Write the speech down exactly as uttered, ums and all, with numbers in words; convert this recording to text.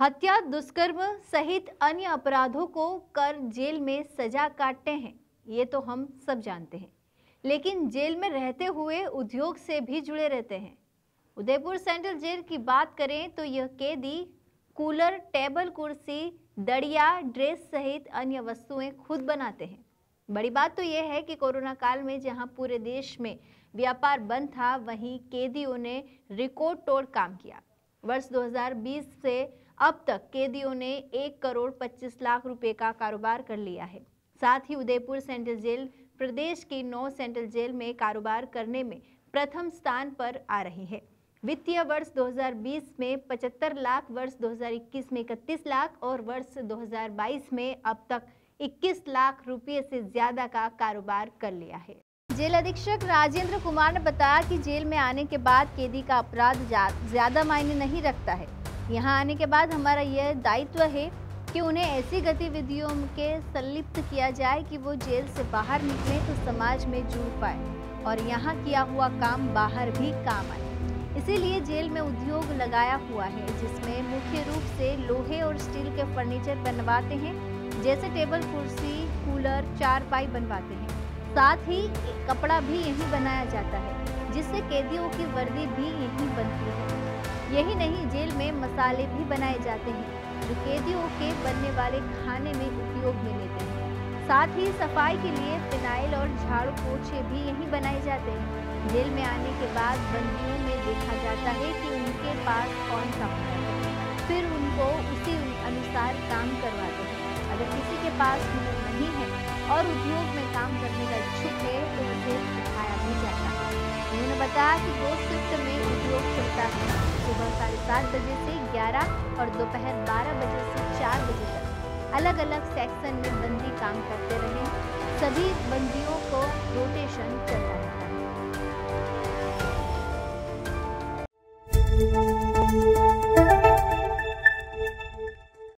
हत्या, दुष्कर्म सहित अन्य अपराधों को कर जेल में सजा काटते हैं, ये तो हम सब जानते हैं। लेकिन जेल में रहते हुए उद्योग से भी जुड़े रहते हैं। उदयपुर सेंट्रल जेल की बात करें तो यह कैदी कूलर, टेबल कुर्सी, दड़िया, ड्रेस सहित अन्य वस्तुएं खुद बनाते हैं। बड़ी बात तो यह है कि कोरोना काल में जहां पूरे देश में व्यापार बंद था, वहीं कैदियों ने रिकॉर्ड तोड़ काम किया। वर्ष दो हज़ार बीस से अब तक कैदियों ने एक करोड़ पच्चीस लाख रुपए का कारोबार कर लिया है। साथ ही उदयपुर सेंट्रल जेल प्रदेश की नौ सेंट्रल जेल में कारोबार करने में प्रथम स्थान पर आ रही है। वित्तीय वर्ष दो हज़ार बीस में पचहत्तर लाख, वर्ष दो हज़ार इक्कीस में इकतीस लाख और वर्ष दो हज़ार बाईस में अब तक इक्कीस लाख रुपए से ज्यादा का कारोबार कर लिया है। जेल अधीक्षक राजेंद्र कुमार ने बताया कि जेल में आने के बाद कैदी का अपराध ज्यादा मायने नहीं रखता है। यहाँ आने के बाद हमारा यह दायित्व है कि उन्हें ऐसी गतिविधियों के संलिप्त किया जाए कि वो जेल से बाहर निकले तो समाज में जुड़ पाए और यहाँ किया हुआ काम बाहर भी काम आए। इसीलिए जेल में उद्योग लगाया हुआ है, जिसमें मुख्य रूप से लोहे और स्टील के फर्नीचर बनवाते हैं, जैसे टेबल, कुर्सी, कूलर, चारपाई बनवाते हैं। साथ ही कपड़ा भी यहीं बनाया जाता है, जिससे कैदियों की वर्दी भी यहीं बनती है। यही नहीं, जेल में मसाले भी बनाए जाते हैं, जो कैदियों के बनने वाले खाने में उपयोग में लेते हैं। साथ ही सफाई के लिए फिनाइल और झाड़ू पोछे भी यहीं बनाए जाते हैं। जेल में आने के बाद बंदियों में देखा जाता है कि उनके पास कौन सा हुनर है, फिर उनको उसी अनुसार काम करवाते हैं। अगर किसी के पास हुनर नहीं है और उद्योग में काम करने का इच्छुक है तो उसे सिखाया भी जाता है। उन्होंने बताया कि दो शिफ्ट में उद्योग चलता है, सुबह साढ़े सात बजे से ग्यारह और दोपहर बारह बजे से चार बजे तक अलग अलग सेक्शन में बंदी काम करते रहे। सभी बंदियों को रोटेशन चलता है।